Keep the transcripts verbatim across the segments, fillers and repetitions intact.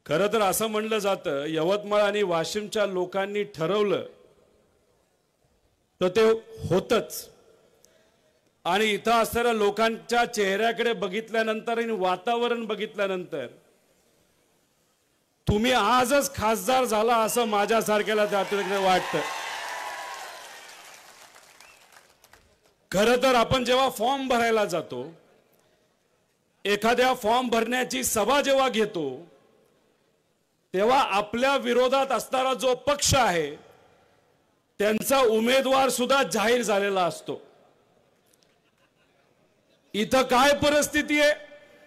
खरं तर असं म्हणलं जातं यवतमाळ आणि वाशिमच्या लोकांनी ठरवलं तर ते होतच। आणि इथं असणाऱ्या लोकांच्या चेहऱ्याकडे बघितल्यानंतर आणि वातावरण बघितल्यानंतर तुम्ही आजच खासदार झाला असं माझ्यासारख्याला त्यातून वाटतं। खरं तर आपण जेव्हा फॉर्म भरायला जातो, एखाद्या फॉर्म भरण्याची सभा जेव्हा घेतो, तेव्हा आपल्या विरोधात असणारा जो पक्ष आहे त्यांचा उमेदवार सुद्धा जाहीर झालेला असतो। इथं काय परिस्थिती आहे?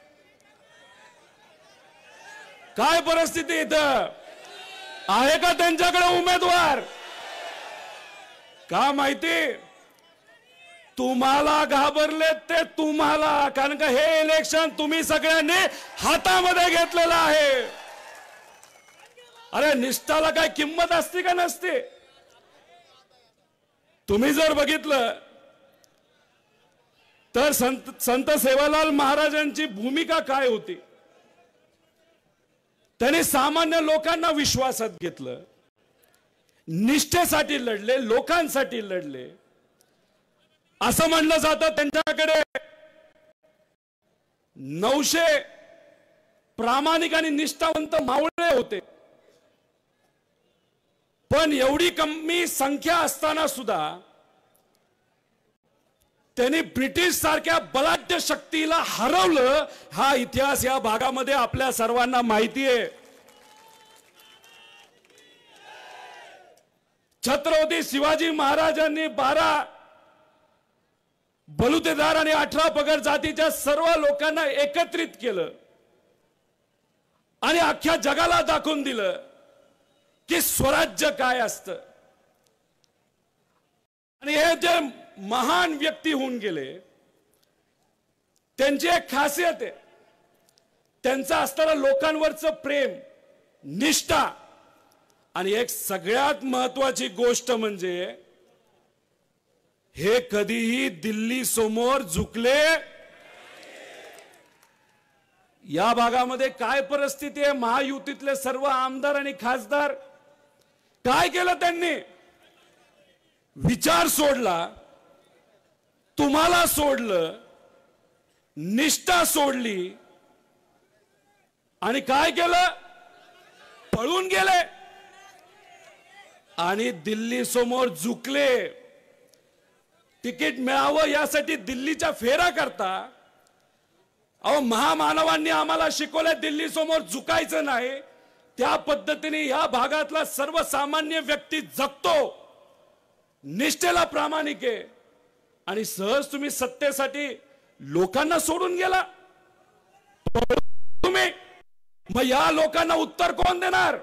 काय परिस्थिती इथं आहे का त्यांच्याकडे उमेदवार? का माहिती? तुम्हाला घाबरले ते तुम्हाला, कारण का हे इलेक्शन तुम्ही सगळ्यांनी हातामध्ये घेतलेलं आहे। अरे निष्ठाला काय किंमत असते का नसते? तुम्ही जर बघितलं तर संत संत सेवालाल महाराजांची भूमिका काय होती? त्यांनी सामान्य लोकांना विश्वासात घेतलं, निष्ठेसाठी लढले, लोकांसाठी लढले। असं म्हणलं जातं त्यांच्याकडे नऊशे प्रामाणिक आणि निष्ठावंत मावळे होते, पण एवढी कमी संख्या असताना सुद्धा त्यांनी ब्रिटिश सारख्या बलाढ्य शक्तीला हरवलं। हा इतिहास या भागामध्ये आपल्या सर्वांना माहिती आहे। छत्रपती शिवाजी महाराजांनी बारा बलुतेदार आणि अठरा पगड जातीच्या सर्व लोकांना एकत्रित केलं आणि अख्ख्या जगाला दाखवून दिलं की स्वराज्य काय असतं। आणि हे जे महान व्यक्ती होऊन गेले, त्यांची एक खासियत आहे, त्यांचं असणारं लोकांवरचं प्रेम, निष्ठा, आणि एक सगळ्यात महत्वाची गोष्ट म्हणजे हे कधीही दिल्ली समोर झुकले। या भागामध्ये काय परिस्थिती आहे? महायुतीतले सर्व आमदार आणि खासदार काय केलं? त्यांनी विचार सोडला, तुम्हाला सोडलं, निष्ठा सोडली आणि काय केलं? पळून गेले आणि दिल्ली समोर झुकले। तिकीट मिळावं यासाठी दिल्लीच्या फेरा करता। अहो महामानवांनी आम्हाला शिकवलं दिल्ली समोर झुकायचं नाही। त्या पद्धतीने या भागातला सर्वसामान्य व्यक्ती जगतो, निष्ठेला प्रामाणिक आहे, आणि सहज तुम्ही सत्तेसाठी लोकांना सोडून गेला तुम्ही। मग या लोकांना उत्तर कोण देणार?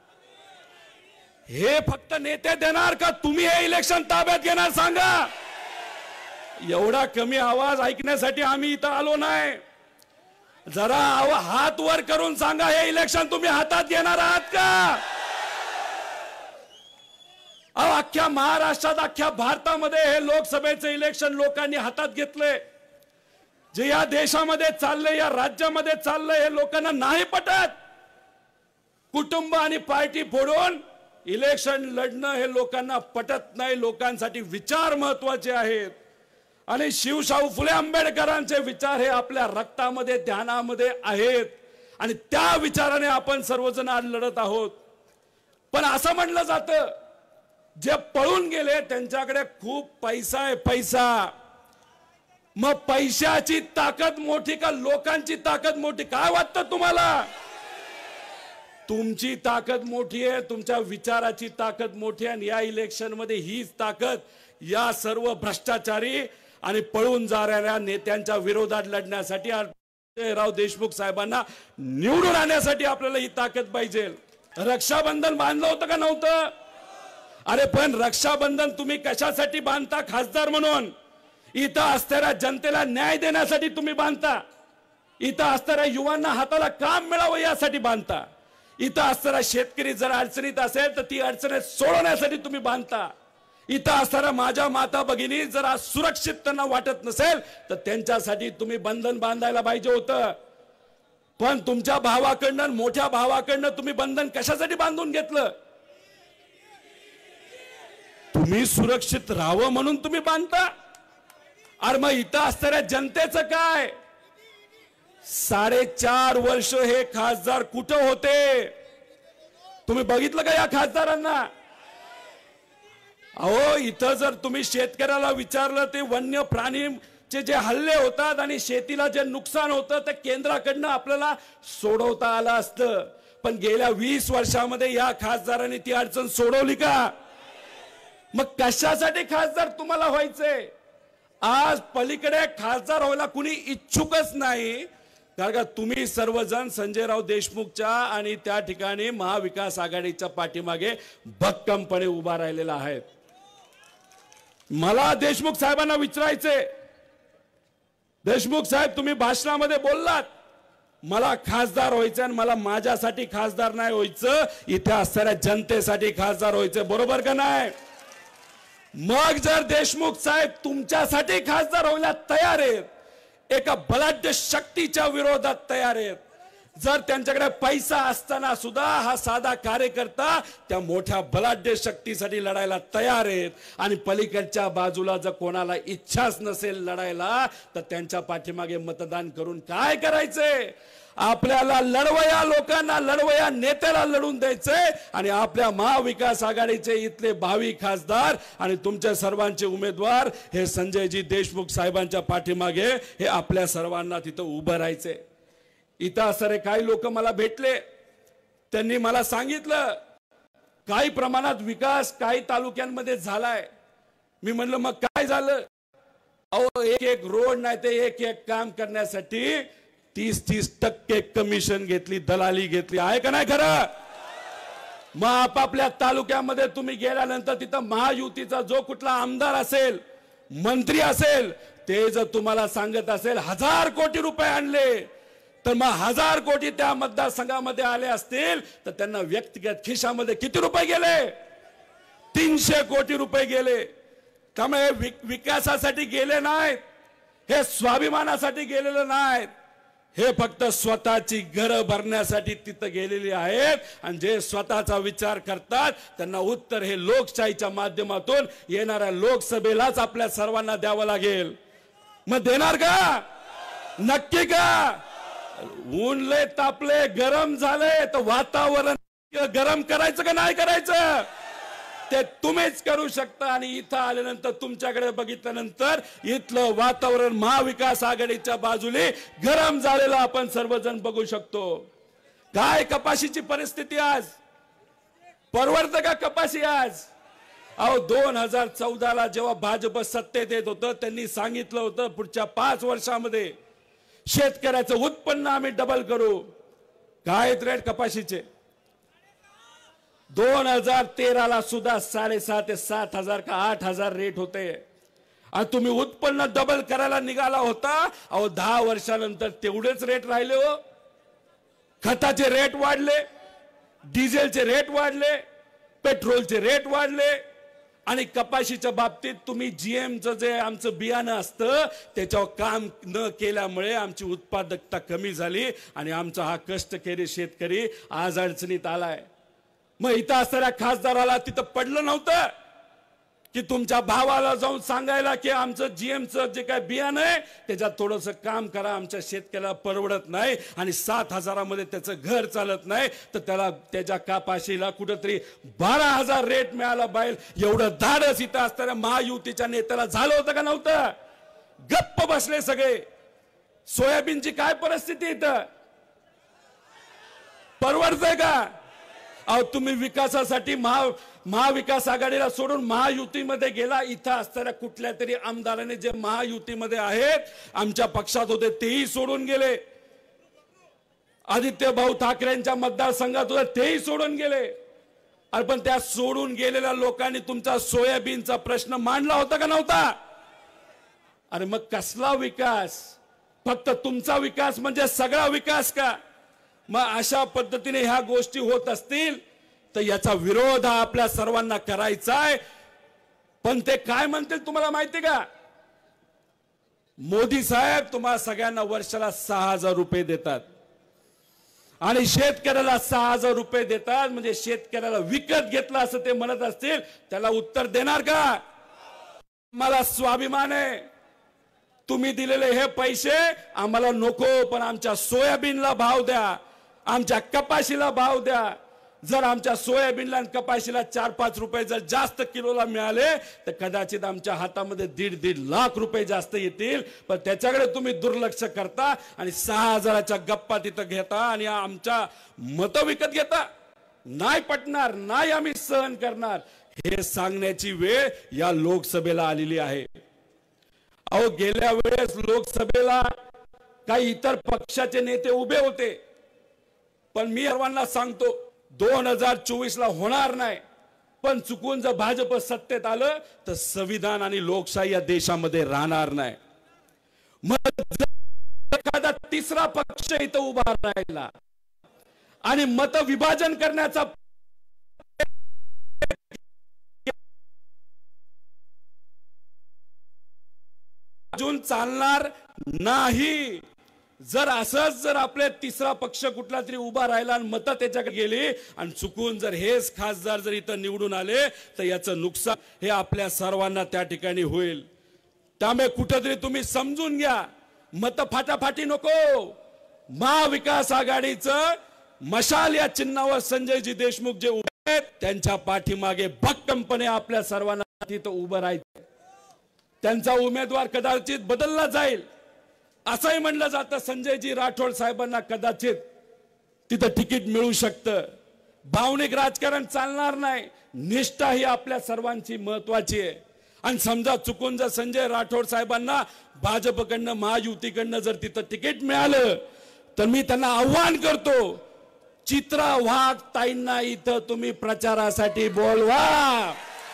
हे फक्त नेते देणार का तुम्ही हे इलेक्शन ताब्यात घेणार? सांगा। एवढा कमी आवाज ऐकण्यासाठी आम्ही इथं आलो नाही। जरा हात वर करून सांगा, हे इलेक्शन तुम्ही हातात घेणार आहात का? अहो अख्ख्या महाराष्ट्रात, अख्ख्या भारतामध्ये हे लोकसभेचं इलेक्शन लोकांनी हातात घेतलंय। जे या देशामध्ये चाललंय, या राज्यामध्ये चाललंय, हे लोकांना नाही पटत। कुटुंब आणि पार्टी फोडून इलेक्शन लढणं हे लोकांना पटत नाही। लोकांसाठी विचार महत्वाचे आहेत आणि शिवशाहू फुले आंबेडकरांचे विचार हे आपल्या रक्तामध्ये, ध्यानामध्ये आहेत आणि त्या विचाराने आपण सर्वजण आज लढत आहोत। पण असं म्हणलं जातं जे पळून गेले त्यांच्याकडे खूप पैसा आहे, पैसा। मग पैशाची ताकद मोठी का लोकांची ताकद मोठी? काय वाटतं तुम्हाला? तुमची ताकद मोठी आहे, तुमच्या विचाराची ताकद मोठी आहे। आणि या इलेक्शन मध्ये हीच ताकद या सर्व भ्रष्टाचारी आणि पळून जाणाऱ्या नेत्यांच्या विरोधात लढण्यासाठी, राव देशमुख साहेबांना निवडून आणण्यासाठी आपल्याला ही ताकद पाहिजे। रक्षाबंधन बांधलं होतं का नव्हतं? अरे पण रक्षाबंधन तुम्ही कशासाठी बांधता? खासदार म्हणून। इथं असणाऱ्या जनतेला न्याय देण्यासाठी तुम्ही बांधता, इथं असणाऱ्या युवांना हाताला काम मिळावं यासाठी बांधता, इथं असणारा शेतकरी जर अडचणीत असेल तर ती अडचणी सोडवण्यासाठी तुम्ही बांधता, इथं असणाऱ्या माझ्या माता भगिनी जर सुरक्षित त्यांना वाटत नसेल तर त्यांच्यासाठी तुम्ही बंधन बांधायला पाहिजे होतं। पण तुमच्या भावाकडनं मोठ्या भावाकडनं तुम्ही बंधन कशासाठी बांधून घेतलं? तुम्ही सुरक्षित राहावं म्हणून तुम्ही बांधता. अरे मग इथं असणाऱ्या जनतेचं काय? साडेचार वर्ष हे खासदार कुठं होते? तुम्ही बघितलं का या खासदारांना? अहो इथं जर तुम्ही शेतकऱ्याला विचारलं ते वन्य प्राणीचे जे हल्ले होतात आणि शेतीला जे नुकसान होतं ते केंद्राकडनं आपल्याला सोडवता आलं असतं. पण गेल्या वीस वर्षामध्ये या खासदारांनी ती अडचण सोडवली का? मग कशासाठी खासदार तुम्हाला व्हायचंय? आज पलीकडे खासदार व्हायला कुणी इच्छुकच नाही, कारण का तुम्ही सर्वजण संजयराव देशमुखच्या आणि त्या ठिकाणी महाविकास आघाडीच्या पाठीमागे भक्कमपणे उभा राहिलेला आहे. मला देशमुख साहेबांना विचारायचे, देशमुख साहेब तुम्ही भाषणामध्ये बोललात मला खासदार व्हायचं आणि मला माझ्यासाठी खासदार नाही व्हायचं, इथे असणाऱ्या जनतेसाठी खासदार व्हायचं, बरोबर का नाही? मग जर देशमुख साहेब तुमच्यासाठी खासदार व्हायला तयार आहेत, एका बलाढ्य शक्तीच्या विरोधात तयार आहेत, जर त्यांच्याकडे पैसा असताना सुद्धा हा साधा कार्यकर्ता त्या मोठ्या बलाढ्य शक्तीसाठी लढायला तयार आहेत, आणि पलीकडच्या बाजूला जर कोणाला इच्छाच नसेल लढायला तर त्यांच्या पाठीमागे मतदान करून काय करायचंय? आपल्याला लढवया लोकांना, लढवया नेत्याला लढून द्यायचंय, आणि आपल्या महाविकास आघाडीचे इथले भावी खासदार आणि तुमच्या सर्वांचे उमेदवार हे संजयजी देशमुख साहेबांच्या पाठीमागे हे आपल्या सर्वांना तिथं उभं राहायचंय. इथं असणारे काही लोक मला भेटले, त्यांनी मला सांगितलं काही प्रमाणात विकास काही तालुक्यांमध्ये झालाय. मी म्हणलं मग काय झालं? अहो एक एक रोड नाही ते एक एक काम करण्यासाठी तीस तीस टक्के कमिशन घेतली, दलाली घेतली, आहे का नाही खरं? मग आपापल्या तालुक्यामध्ये तुम्ही गेल्यानंतर तिथं महायुतीचा जो कुठला आमदार असेल, मंत्री असेल, ते जर तुम्हाला सांगत असेल हजार कोटी रुपये आणले, तर मग हजार कोटी त्या मतदारसंघामध्ये आले असतील तर त्यांना व्यक्तिगत खिशामध्ये किती रुपये गेले? तीनशे कोटी रुपये गेले. त्यामुळे विकासासाठी गेले नाहीत, हे स्वाभिमानासाठी गेलेले नाहीत, हे फक्त स्वतःची घरं भरण्यासाठी तिथं गेलेली आहेत. आणि जे स्वतःचा विचार करतात त्यांना उत्तर हे लोकशाहीच्या माध्यमातून येणाऱ्या लोकसभेलाच आपल्या सर्वांना द्यावं लागेल. मग देणार का? नक्की का? ऊन लय तापले, गरम झाले, तर वातावरण गरम करायचं का नाही करायचं ते तुम्हीच करू शकता. आणि इथं आल्यानंतर तुमच्याकडे बघितल्यानंतर इथलं वातावरण महाविकास आघाडीच्या बाजूने गरम झालेलं आपण सर्वजण बघू शकतो. काय कपाशीची परिस्थिती आज? परवडतं का कपाशी आज? अहो दोन हजार चौदा ला जेव्हा भाजप सत्तेत येत होतं त्यांनी सांगितलं होतं पुढच्या पाच वर्षामध्ये शेतकऱ्याचं उत्पन्न आम्ही डबल करू. काय रेट कपाशीचे? दोन हजार तेरा ला सुद्धा साडेसात ते सात हजार का आठ हजार रेट होते, आणि तुम्ही उत्पन्न डबल करायला निघाला होता. अहो दहा वर्षानंतर तेवढेच रेट राहिले हो. खताचे रेट वाढले, डिझेलचे रेट वाढले, पेट्रोलचे रेट वाढले, आणि कपाशीच्या बाबतीत तुम्ही जीएमचं जे आमचं बियाणं असतं त्याच्यावर काम न केल्यामुळे आमची उत्पादकता कमी झाली आणि आमचा हा कष्टकरी शेतकरी आज अडचणीत आलाय. मग इथं असणाऱ्या खासदाराला तिथं पडलं नव्हतं की तुमच्या भावाला जाऊन सांगायला की आमचं जीएमचं जे काय बियाणं आहे त्याच्यात थोडंसं काम करा, आमच्या शेतकऱ्याला परवडत नाही आणि सात हजारामध्ये त्याचं घर चालत नाही, तर त्याला त्याच्या कापाशीला कुठंतरी बारा हजार रेट मिळाला पाहिजे. एवढं धाडस इथं असणाऱ्या महायुतीच्या नेत्याला झालं होतं का नव्हतं? गप्प बसले सगळे. सोयाबीनची काय परिस्थिती इथं? परवडतंय का? अहो तुम्ही विकासासाठी महा महाविकास आघाडीला सोडून महायुतीमध्ये गेला. इथं असणाऱ्या कुठल्या तरी आमदाराने जे महायुतीमध्ये आहेत आमच्या पक्षात होते तेही सोडून गेले. आदित्य भाऊ ठाकरेंच्या मतदारसंघात होते तेही सोडून गेले. अरे पण त्या सोडून गेलेल्या लोकांनी तुमचा सोयाबीनचा प्रश्न मांडला होता का नव्हता? अरे मग कसला विकास? फक्त तुमचा विकास म्हणजे सगळा विकास का? मग अशा पद्धतीने ह्या गोष्टी होत असतील तर याचा विरोध हा आपल्या सर्वांना करायचा आहे. पण ते काय म्हणतील तुम्हाला माहिती का? मोदी साहेब तुम्हाला सगळ्यांना वर्षाला सहा हजार रुपये देतात. आणि शेतकऱ्याला सहा हजार रुपये देतात म्हणजे शेतकऱ्याला विकत घेतलं असं ते म्हणत असतील, त्याला उत्तर देणार का? मला स्वाभिमान आहे, तुम्ही दिलेले हे पैसे आम्हाला नको, पण आमच्या सोयाबीनला भाव द्या, आमच्या कपाशीला भाव द्या. जर आमच्या सोयाबीनला आणि कपाशीला चार पाच रुपये जर जास्त किलोला मिळाले तर कदाचित आमच्या हातामध्ये दीड दीड लाख रुपये जास्त येतील, पण त्याच्याकडे तुम्ही दुर्लक्ष करता आणि सहा हजाराच्या गप्पा तिथं घेता आणि आमच्या मत विकत घेता. नाही पटणार, नाही आम्ही सहन करणार, हे सांगण्याची वेळ या लोकसभेला आलेली आहे. अहो, गेल्या वेळेस लोकसभेला काही इतर पक्षाचे नेते उभे होते, पण मी सर्वांना सांगतो दोन हजार चोवीस ला होणार नाही. पण चुकून जर भाजप सत्तेत आलं तर संविधान आणि लोकशाही या देशामध्ये राहणार नाही. मग एखादा तिसरा पक्ष इथं उभा राहिला आणि मत विभाजन करण्याचा अजून चालणार नाही. जर असंच जर आपले तिसरा पक्ष कुठला तरी उभा राहिला आणि मतं त्याच्याकडे गेली आणि चुकून जर हेच खासदार जर इथं निवडून आले तर याचं नुकसान हे आपल्या सर्वांना त्या ठिकाणी होईल. त्यामुळे कुठेतरी तुम्ही समजून घ्या, मत फाटाफाटी नको. महाविकास आघाडीचं मशाल या चिन्हावर संजयजी देशमुख जे उभे आहेत त्यांच्या पाठीमागे भक्कमपणे आपल्या सर्वांना तिथं उभं राहायचं. त्यांचा उमेदवार कदाचित बदलला जाईल असंही म्हणलं जातं. संजयजी राठोड साहेबांना कदाचित तिथं तिकीट मिळू शकतं. भावनिक राजकारण चालणार नाही, निष्ठा ही आपल्या सर्वांची महत्वाची आहे. आणि समजा चुकून जर संजय राठोड साहेबांना भाजपकडनं महायुतीकडनं जर तिथं तिकीट मिळालं तर मी त्यांना आव्हान करतो, चित्रा वाघ ताईंना इथं तुम्ही प्रचारासाठी बोलवा.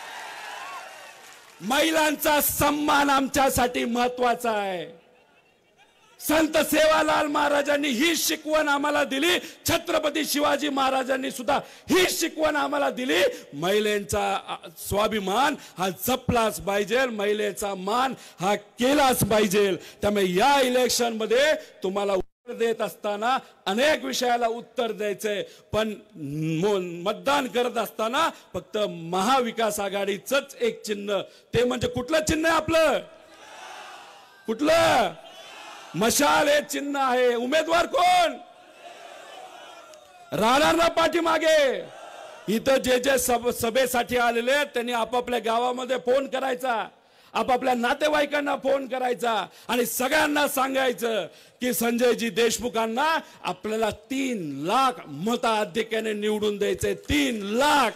महिलांचा सन्मान आमच्यासाठी महत्वाचा आहे. संत सेवालाल महाराजांनी ही शिकवण आम्हाला दिली, छत्रपती शिवाजी महाराजांनी सुद्धा ही शिकवण आम्हाला दिली. महिलांचा स्वाभिमान हा जपलाच पाहिजे, महिलेचा मान हा केलाच पाहिजे. त्यामुळे या इलेक्शन मध्ये तुम्हाला उत्तर देत असताना अनेक विषयाला उत्तर द्यायचंय, पण मतदान करत असताना फक्त महाविकास आघाडीचंच एक चिन्ह, ते म्हणजे कुठलं चिन्ह आहे आपलं? कुठलं? मशाल हे चिन्ह आहे. उमेदवार कोण राहणार ना पाठीमागे? इथं जे जे सभेसाठी आलेले त्यांनी आपापल्या गावामध्ये फोन करायचा, आपापल्या नातेवाईकांना फोन करायचा आणि सगळ्यांना सांगायचं की संजयजी देशमुखांना आपल्याला तीन लाख मताधिक्याने निवडून द्यायचे. तीन लाख.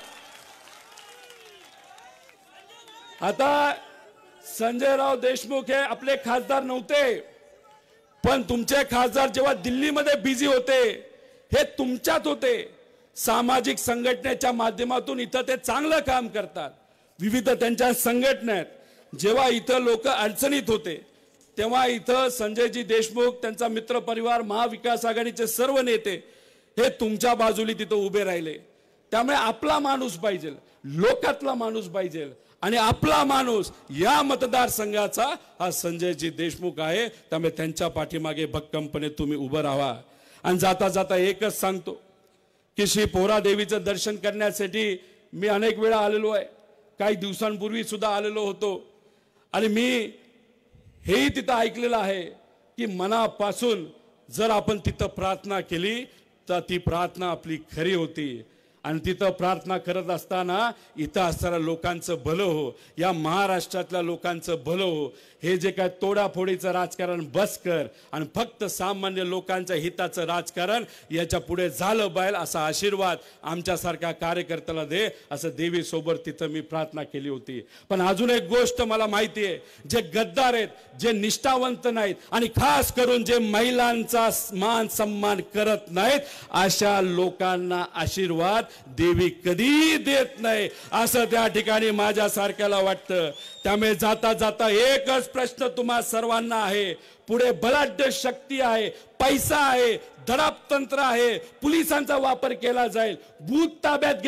आता संजयराव देशमुख हे आपले खासदार नव्हते, पण तुमचे खासदार जेव्हा दिल्लीमध्ये बिझी होते हे तुमच्यात होते. सामाजिक संघटनेच्या माध्यमातून इथं ते चांगलं काम करतात, विविध त्यांच्या संघटना आहेत. जेव्हा इथं लोक अडचणीत होते तेव्हा इथं संजयजी देशमुख, त्यांचा मित्र परिवार, महाविकास आघाडीचे सर्व नेते हे तुमच्या बाजूला तिथं उभे राहिले. त्यामुळे आपला माणूस पाहिजे, लोकातला माणूस पाहिजे आणि आपला माणूस या मतदारसंघाचा हा संजयजी देशमुख आहे. त्यामुळे त्यांच्या पाठीमागे भक्कमपणे तुम्ही उभं राहा. आणि जाता जाता एकच सांगतो की श्री पोहरा देवीचं दर्शन करण्यासाठी मी अनेक वेळा आलेलो आहे, काही दिवसांपूर्वी सुद्धा आलेलो होतो. आणि मी हेही तिथं ऐकलेलं आहे की मनापासून जर आपण तिथं प्रार्थना केली तर ती प्रार्थना आपली खरी होती. आणि तिथं प्रार्थना करत असताना इथं असणाऱ्या लोकांचं भलं हो, या महाराष्ट्रातल्या लोकांचं भलं हो. हे जे काय तोडाफोडीचं राजकारण बस कर आणि फक्त सामान्य लोकांच्या हिताचं राजकारण याच्या पुढे झालं पाहिजे असा आशीर्वाद आमच्यासारख्या कार्यकर्त्याला दे, असं देवी सोबत तिथं मी प्रार्थना केली होती. पण अजून एक गोष्ट मला माहिती आहे, जे गद्दार आहेत, जे निष्ठावंत नाहीत आणि खास करून जे महिलांचा मान सन्मान करत नाहीत, अशा लोकांना आशीर्वाद देवी कधी देत नाही असं त्या ठिकाणी माझ्यासारख्याला वाटतं. त्यामुळे जाता जाता एकच प्रश्न तुम्हा सर्वांना आहे, पुढे बलाढ्य शक्ती आहे, पैसा आहे, दडपतंत्र आहे, पोलिसांचा वापर केला जाईल, भूत ताब्यात घेत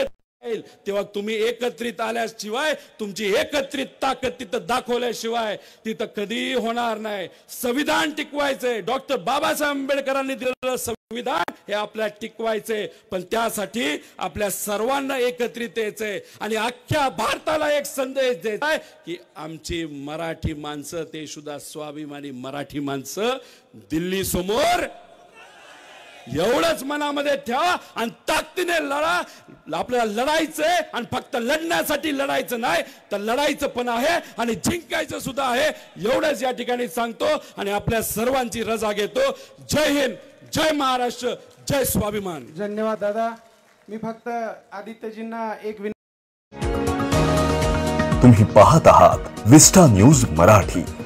तेव्हा तुम्ही एकत्रित आल्याशिवाय, तुमची एकत्रित ताकद तिथं दाखवल्याशिवाय तिथं कधी होणार नाही. संविधान टिकवायचंय, डॉक्टर बाबासाहेब आंबेडकरांनी दिलेलं संविधान हे आपल्याला टिकवायचंय, पण त्यासाठी आपल्या सर्वांना एकत्रित यायचंय आणि अख्ख्या भारताला एक संदेश द्यायचा आहे की आमची मराठी माणसं, ते सुद्धा स्वाभिमानी मराठी माणसं, दिल्ली समोर एवढंच मनामध्ये ठेवा आणि ताकदीने लढा. आपल्याला लढायचंय आणि फक्त लढण्यासाठी लढायचं नाही, तर लढायचं पण आहे आणि जिंकायचं सुद्धा आहे. एवढंच या ठिकाणी सांगतो आणि आपल्या सर्वांची रजा घेतो. जय हिंद, जय महाराष्ट्र, जय स्वाभिमान. धन्यवाद दादा. मी फक्त आदित्यजींना एक विनंती. तुम्ही पाहत आहात विस्टा न्यूज मराठी.